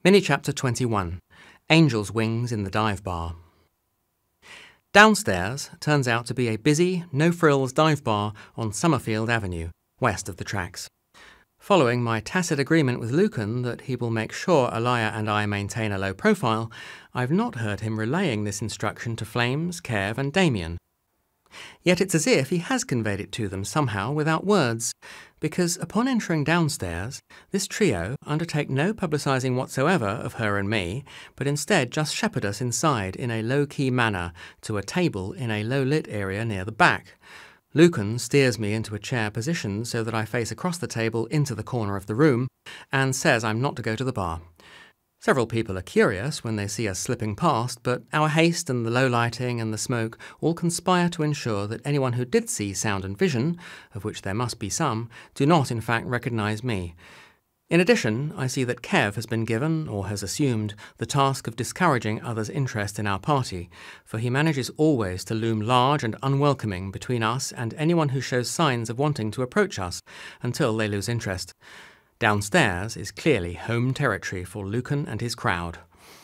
Mini-chapter 21, Angel's Wings in the Dive Bar. Downstairs turns out to be a busy, no-frills dive bar on Summerfield Avenue, west of the tracks. Following my tacit agreement with Lucan that he will make sure Alaya and I maintain a low profile, I've not heard him relaying this instruction to Flames, Kev and Damien. Yet it's as if he has conveyed it to them somehow without words, because upon entering downstairs, this trio undertake no publicising whatsoever of her and me, but instead just shepherd us inside in a low-key manner to a table in a low-lit area near the back. Lucan steers me into a chair position so that I face across the table into the corner of the room, and says I'm not to go to the bar. Several people are curious when they see us slipping past, but our haste and the low lighting and the smoke all conspire to ensure that anyone who did see sound and vision, of which there must be some, do not in fact recognise me. In addition, I see that Kev has been given, or has assumed, the task of discouraging others' interest in our party, for he manages always to loom large and unwelcoming between us and anyone who shows signs of wanting to approach us, until they lose interest. Downstairs is clearly home territory for Lucan and his crowd.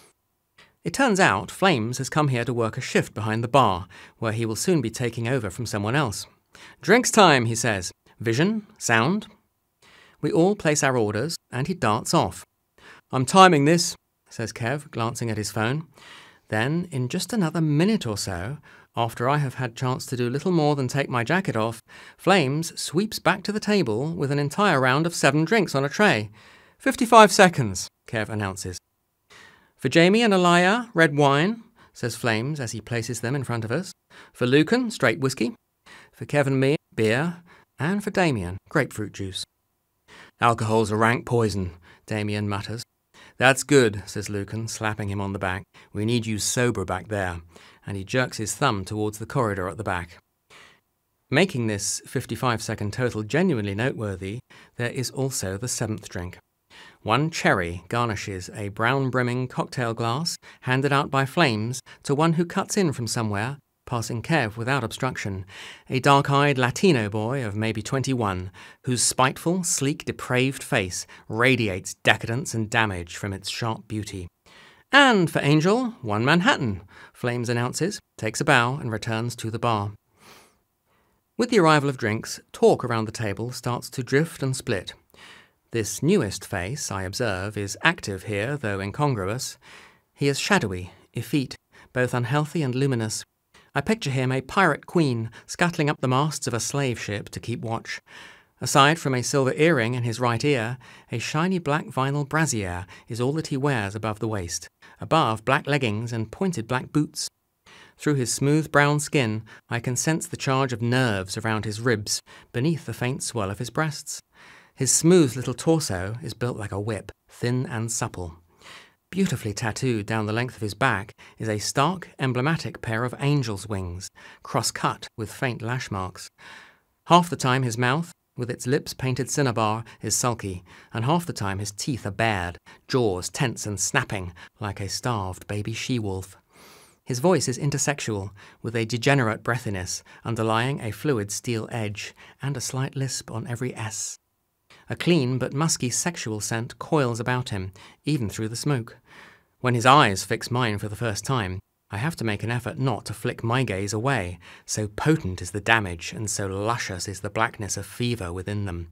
It turns out Flames has come here to work a shift behind the bar, where he will soon be taking over from someone else. "Drinks time," he says. "Vision? Sound?" We all place our orders, and he darts off. "I'm timing this," says Kev, glancing at his phone. Then, in just another minute or so, after I have had chance to do little more than take my jacket off, Flames sweeps back to the table with an entire round of 7 drinks on a tray. 55 seconds, Kev announces. "For Jamie and Alaya, red wine," says Flames as he places them in front of us. "For Lucan, straight whiskey. For Kev and me, beer. And for Damien, grapefruit juice." "Alcohol's a rank poison," Damien mutters. "That's good," says Lucan, slapping him on the back. "We need you sober back there." And he jerks his thumb towards the corridor at the back. Making this 55-second total genuinely noteworthy, there is also the 7th drink. 1 cherry garnishes a brown-brimming cocktail glass handed out by Flames to one who cuts in from somewhere, passing Kev without obstruction, a dark-eyed Latino boy of maybe 21, whose spiteful, sleek, depraved face radiates decadence and damage from its sharp beauty. "And for Angel, 1 Manhattan," Flames announces, takes a bow and returns to the bar. With the arrival of drinks, talk around the table starts to drift and split. This newest face, I observe, is active here, though incongruous. He is shadowy, effete, both unhealthy and luminous. I picture him a pirate queen scuttling up the masts of a slave ship to keep watch. Aside from a silver earring in his right ear, a shiny black vinyl brassiere is all that he wears above the waist. Above, black leggings and pointed black boots. Through his smooth brown skin, I can sense the charge of nerves around his ribs, beneath the faint swell of his breasts. His smooth little torso is built like a whip, thin and supple. Beautifully tattooed down the length of his back is a stark, emblematic pair of angel's wings, cross-cut with faint lash-marks. Half the time his mouth, with its lips painted cinnabar, is sulky, and half the time his teeth are bared, jaws tense and snapping, like a starved baby she-wolf. His voice is intersexual, with a degenerate breathiness underlying a fluid steel edge, and a slight lisp on every S. A clean but musky sexual scent coils about him, even through the smoke. When his eyes fix mine for the first time, I have to make an effort not to flick my gaze away, so potent is the damage and so luscious is the blackness of fever within them.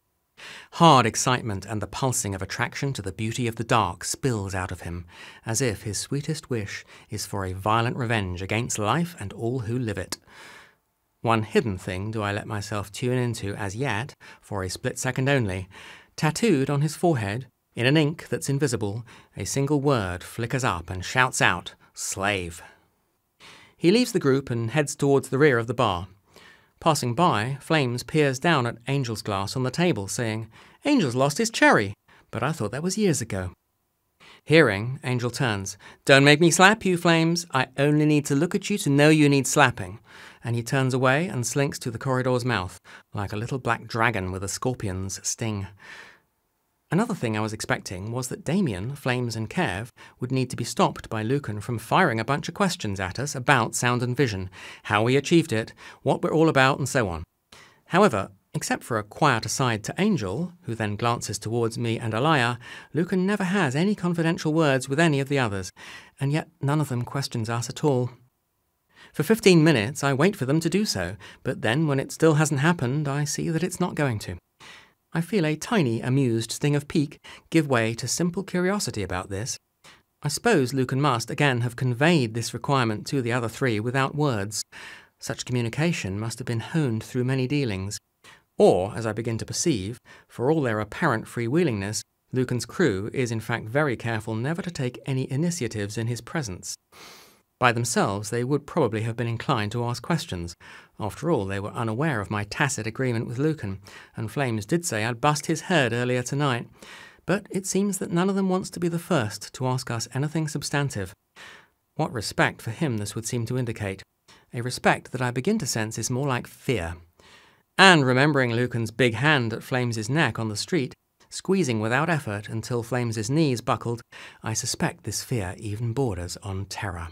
Hard excitement and the pulsing of attraction to the beauty of the dark spills out of him, as if his sweetest wish is for a violent revenge against life and all who live it. One hidden thing do I let myself tune into as yet, for a split second only. Tattooed on his forehead, in an ink that's invisible, a single word flickers up and shouts out, "Slave." He leaves the group and heads towards the rear of the bar. Passing by, Flames peers down at Angel's glass on the table, saying, "Angel's lost his cherry, but I thought that was years ago." Hearing, Angel turns. "Don't make me slap you, Flames. I only need to look at you to know you need slapping." And he turns away and slinks to the corridor's mouth, like a little black dragon with a scorpion's sting. Another thing I was expecting was that Damien, Flames and Kev would need to be stopped by Lucan from firing a bunch of questions at us about sound and vision, how we achieved it, what we're all about and so on. However, Except for a quiet aside to Angel, who then glances towards me and Alaya, Lucan never has any confidential words with any of the others, and yet none of them questions us at all. For 15 minutes I wait for them to do so, but then when it still hasn't happened, I see that it's not going to. I feel a tiny, amused sting of pique give way to simple curiosity about this. I suppose Lucan must again have conveyed this requirement to the other three without words. Such communication must have been honed through many dealings. Or, as I begin to perceive, for all their apparent freewheelingness, Lucan's crew is in fact very careful never to take any initiatives in his presence. By themselves, they would probably have been inclined to ask questions. After all, they were unaware of my tacit agreement with Lucan, and Flames did say I'd bust his head earlier tonight. But it seems that none of them wants to be the first to ask us anything substantive. What respect for him this would seem to indicate. A respect that I begin to sense is more like fear. And remembering Lucan's big hand at Flames's neck on the street, squeezing without effort until Flames's knees buckled, I suspect this fear even borders on terror.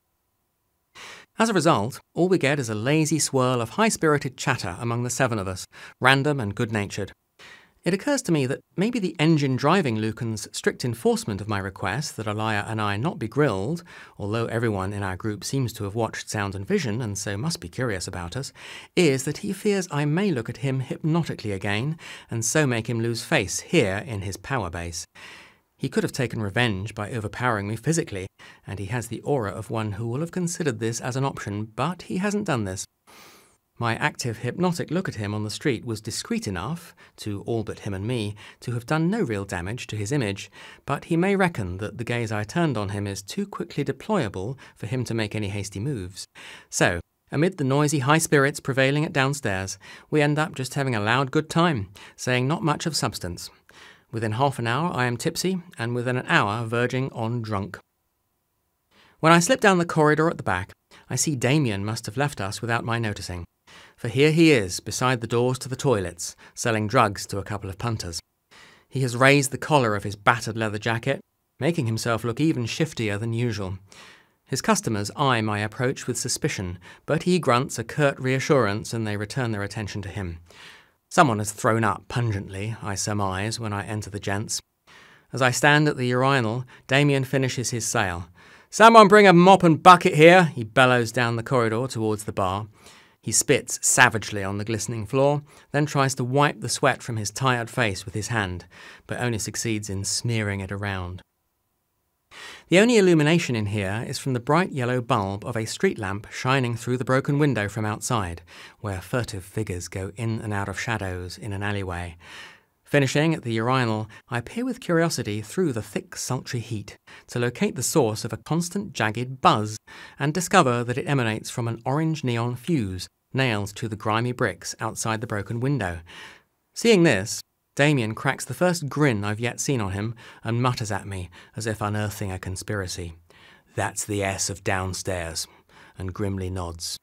As a result, all we get is a lazy swirl of high-spirited chatter among the 7 of us, random and good-natured. It occurs to me that maybe the engine driving Lucan's strict enforcement of my request that Alaya and I not be grilled, although everyone in our group seems to have watched Sound and Vision and so must be curious about us, is that he fears I may look at him hypnotically again and so make him lose face here in his power base. He could have taken revenge by overpowering me physically, and he has the aura of one who will have considered this as an option, but he hasn't done this. My active hypnotic look at him on the street was discreet enough, to all but him and me, to have done no real damage to his image, but he may reckon that the gaze I turned on him is too quickly deployable for him to make any hasty moves. So, amid the noisy high spirits prevailing at downstairs, we end up just having a loud good time, saying not much of substance. Within half an hour I am tipsy, and within an hour verging on drunk. When I slip down the corridor at the back, I see Damien must have left us without my noticing. For here he is, beside the doors to the toilets, selling drugs to a couple of punters. He has raised the collar of his battered leather jacket, making himself look even shiftier than usual. His customers eye my approach with suspicion, but he grunts a curt reassurance and they return their attention to him. Someone has thrown up pungently, I surmise, when I enter the gents. As I stand at the urinal, Damien finishes his sale. "Someone bring a mop and bucket here," he bellows down the corridor towards the bar. He spits savagely on the glistening floor, then tries to wipe the sweat from his tired face with his hand, but only succeeds in smearing it around. The only illumination in here is from the bright yellow bulb of a street lamp shining through the broken window from outside, where furtive figures go in and out of shadows in an alleyway. Finishing at the urinal, I peer with curiosity through the thick, sultry heat to locate the source of a constant jagged buzz and discover that it emanates from an orange neon fuse nailed to the grimy bricks outside the broken window. Seeing this, Damien cracks the first grin I've yet seen on him and mutters at me as if unearthing a conspiracy. "That's the S of downstairs," and grimly nods.